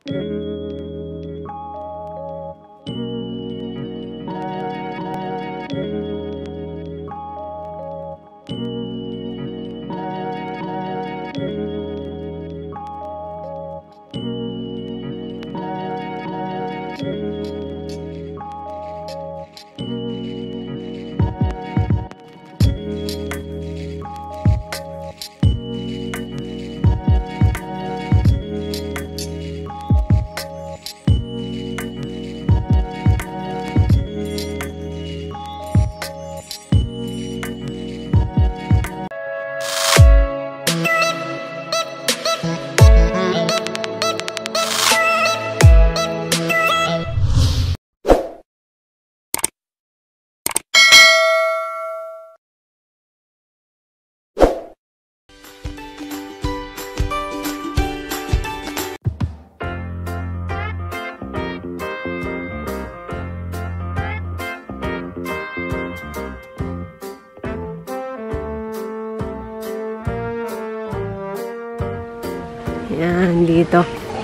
Yan, dito.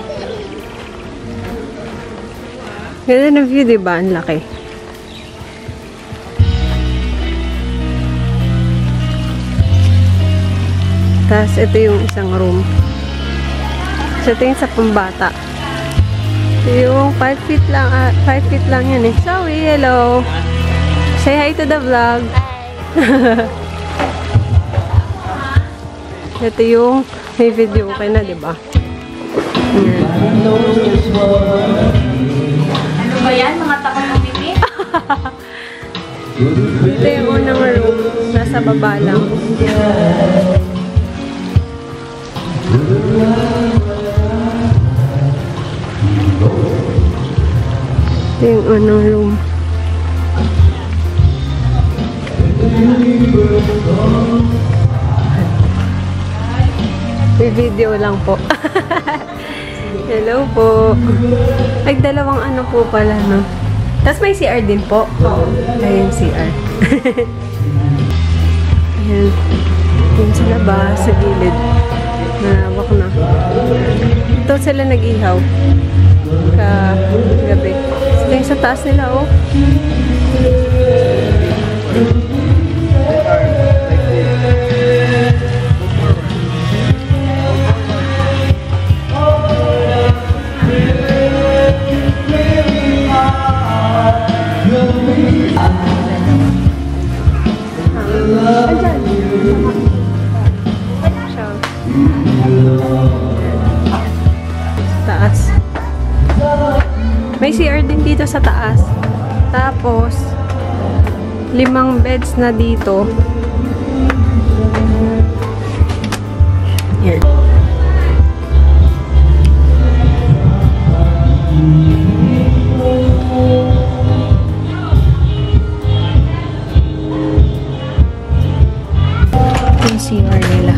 Ganda ng view, diba? Ang laki. Tapos, ito yung isang room. So, ito yung sa pambata. Ito yung 5 feet lang. 5 feet lang yan eh. Zoe, hello! Say hi to the vlog. Hi! Ito yung may video okay na, diba? Ano ba yan? Mga takot ng pipi? Ito yung unang room. Nasa baba lang. Ito yung unang room. May video lang po. Hello po. Ay, dalawang ano po pala, no? Tapos may CR din po. Ayun, CR. Ayan. Yun sa labas, sa gilid. Nawak na. Ito sila nag-ihaw. Kagabi. Ito yung sa taas nila, oh. Taas. May CR din dito sa taas. Tapos 5 beds na dito. Yan. Yung CR nila.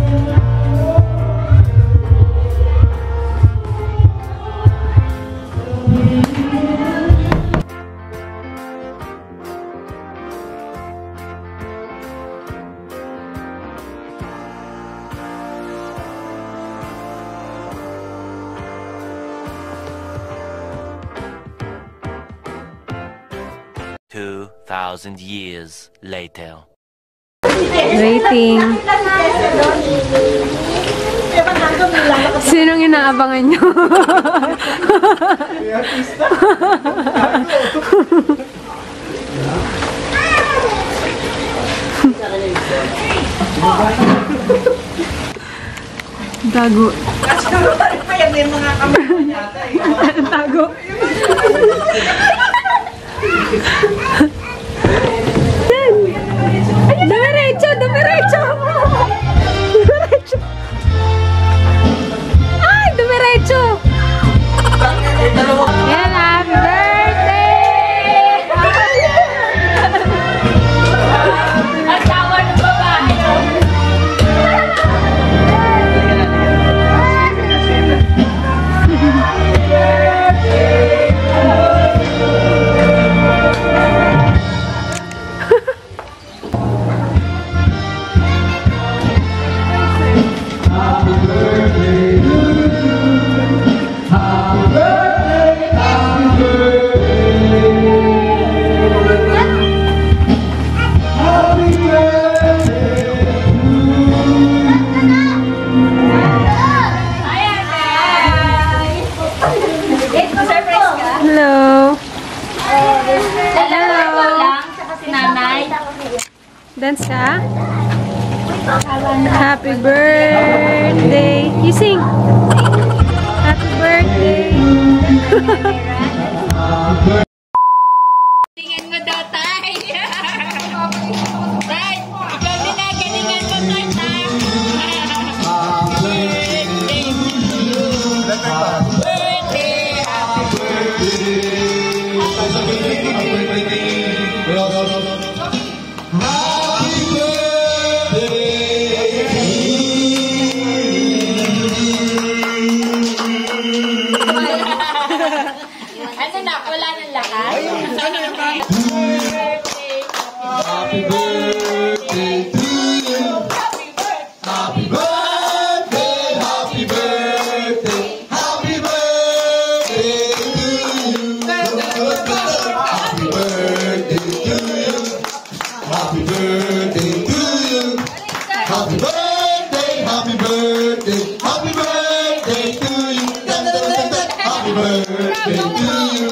2,000 years later. Rating. Sinong inaabangan nyo? Tago. Tago. Dumiretso! Dumiretso! Dumiretso! Ay! Dumiretso! Yan! Happy birthday! Ang tawa ng babae. Dance ka? Happy birthday. You sing. Happy birthday. Galingan mo daw, Tay. Tay, ikaw din na, galingan mo, Tay, Tay. Birthday to you. Birthday, happy ano na, wala ng lakas? Happy birthday to you. Happy birthday, happy birthday, happy birthday to you. Happy birthday to you. Happy birthday to you. Happy birthday, happy birthday, happy birthday to you. Happy birthday to you.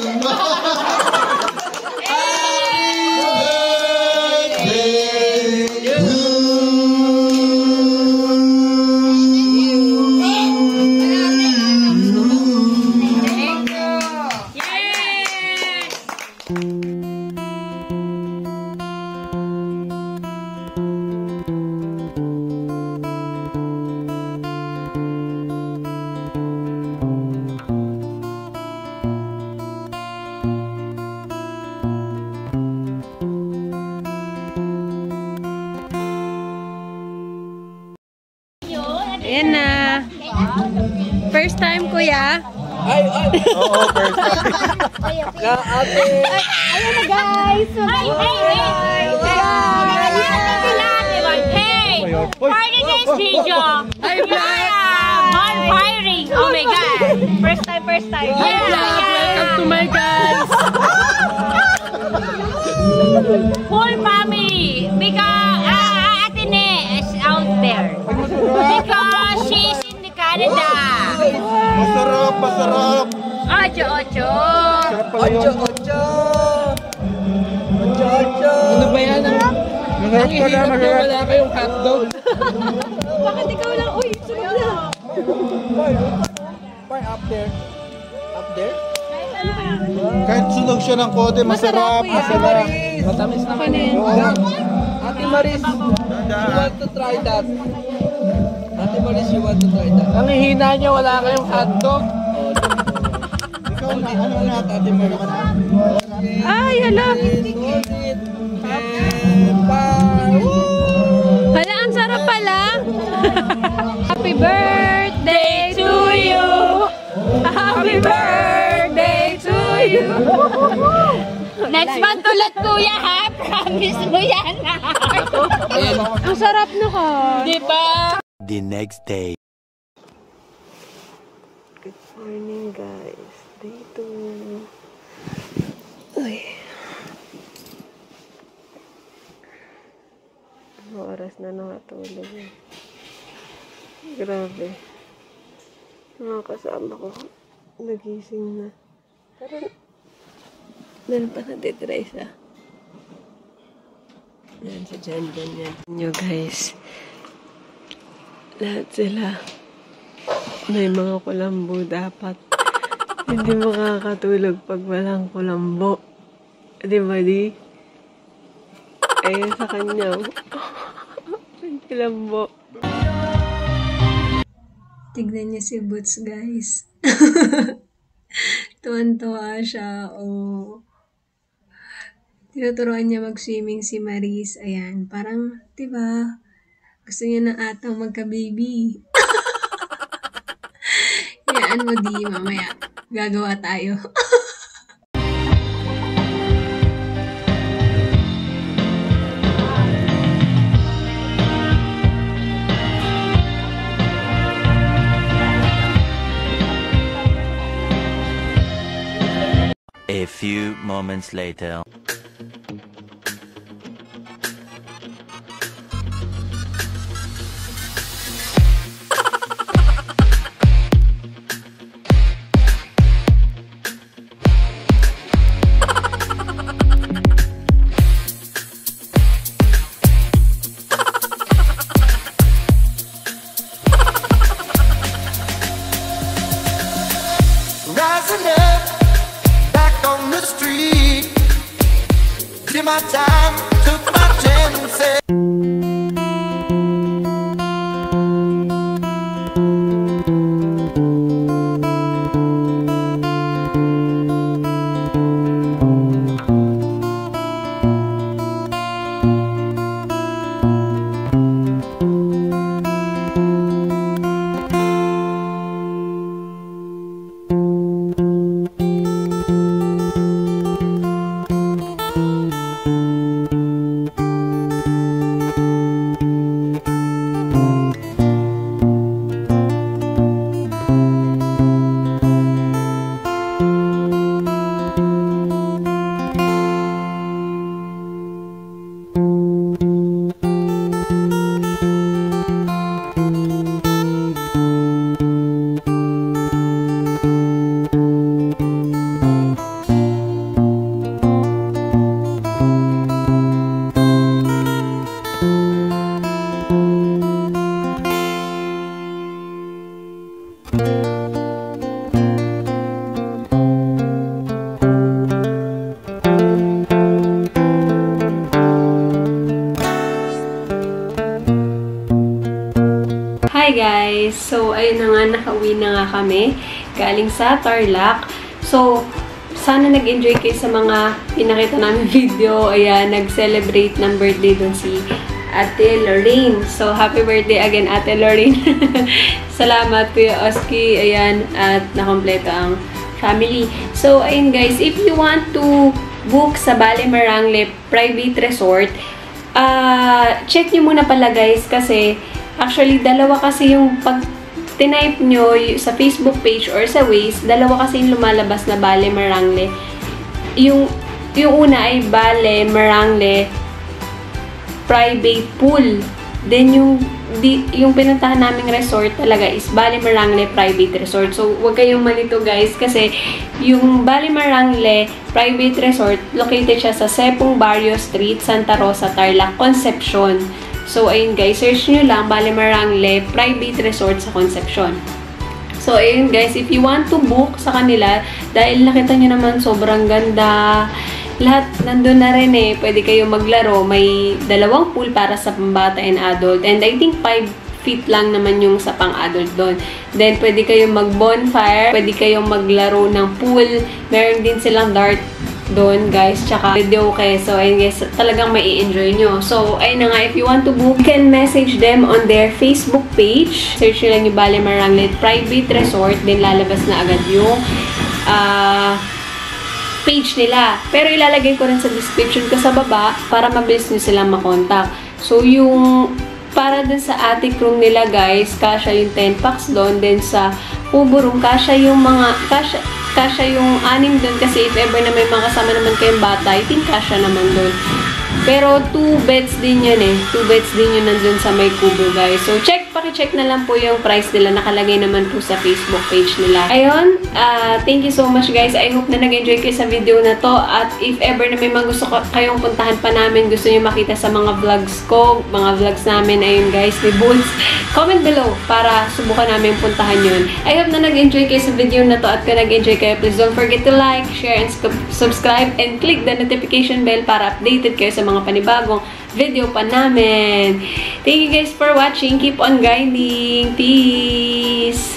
Ayan na. First time, kuya. Oo, first time. Ayan na, guys! Hey! Party this video! Bonfiring! Oh my God! First time! Welcome to my guys. Whole family! Because Atene is out there. Because she's in the Canada. Masarap, masarap. Ocho. Ano ba yan? Ang hirap na wala kayong hotdog. Bakit ikaw lang? Uy, sunod na. Up there? Kahit sunog siya ng kote, masarap. Masarap. Matamis naman eh. Ate Maris, you want to try that? Ate Maris, you want to try that? Ang hihina niya, wala kayong hotdog. Ikaw na, ano na, Ate Maris? Ay, hala. Hala, ang sarap pala. Happy birthday to you. Happy birthday to you. Next month ulit, kuya, ha? Promise mo yan, ha? Ang sarap na ka. Diba? The next day. Good morning, guys. Day 2. Uy. Ang oras na nakatulog. Grabe. Yung mga kasama ko, nagising na. Pero, meron pa natitira isa. Yan, sa dyan yan. Nyo, guys. Lahat sila. May mga kulambo dapat. Hindi makakatulog pag walang kulambo. Di ba, di? Ayun sa kanya. May kulambo. Tignan niya si Boots, guys. Tuwan-tuwa siya. Oh. Tinuturuan niya mag-swimming si Maris. Ayan. Parang, diba? Gusto niya na atang magka-baby. Yaan mo di, mamaya. Gagawa tayo. A few moments later. rising up, back on the street. Did my time, took my chances. Hi guys! So, ayun na nga, nakauwi na nga kami galing sa Tarlac. So, sana nag-enjoy kayo sa mga pinakita namin video. Ayan, nag-celebrate ng birthday dun si Ate Lorraine. So, happy birthday again, Ate Lorraine. Salamat, Kuya Oski. Ayan, at nakompleto ang family. So, ayun guys, if you want to book sa Valle Marangle Private Resort, check nyo muna pala guys kasi actually, dalawa kasi yung pag tinype nyo sa Facebook page or sa Waze, dalawa kasi yung lumalabas na Valle Marangle. Yung una ay Valle Marangle Private Pool. Then, yung pinuntahan naming resort talaga is Valle Marangle Private Resort. So, huwag kayong malito guys kasi yung Valle Marangle Private Resort, located siya sa Sepong Barrio Street, Santa Rosa, Tarlac, Concepcion. So, ayun guys, search nyo lang Valle Marangle Private Resort sa Concepcion. So, ayun guys, if you want to book sa kanila, dahil nakita nyo naman sobrang ganda, lahat nandun na rin eh. Pwede kayong maglaro. May 2 pool para sa pambata and adult. And I think 5 feet lang naman yung sa pang-adult doon. Then, pwede kayong mag-bonfire. Pwede kayong maglaro ng pool. Meron din silang dart doon, guys. Tsaka video kayo. So, ayun guys, talagang mai-enjoy nyo. So, ayun na nga, if you want to book, you can message them on their Facebook page. Search nyo lang yung Valle Marangle Private Resort. Then, lalabas na agad yung page nila. Pero, ilalagay ko rin sa description ko sa baba para mabilis nyo silang makontak. So, yung para dun sa attic room nila, guys, kasya yung 10 packs doon. Then, sa Kubo room, kasya yung kasya yung 6 doon kasi if ever na may mga kasama naman kayong bata, I think kasya naman doon. Pero 2 beds din yun eh. 2 beds din yun nandun sa may Kubo, guys. So, paki-check na lang po yung price nila. Nakalagay naman po sa Facebook page nila. Ayun, thank you so much, guys. I hope na nag-enjoy kayo sa video na to. At if ever na may mga gusto kayong puntahan pa namin, gusto nyo makita sa mga vlogs ko, mga vlogs namin, ayun guys, may boots, comment below para subukan namin puntahan yun. I hope na nag-enjoy kayo sa video na to. At kung nag-enjoy kayo, please don't forget to like, share, and subscribe, and click the notification bell para updated kayo sa mga panibagong video pa namin. Thank you guys for watching. Keep on grinding. Peace!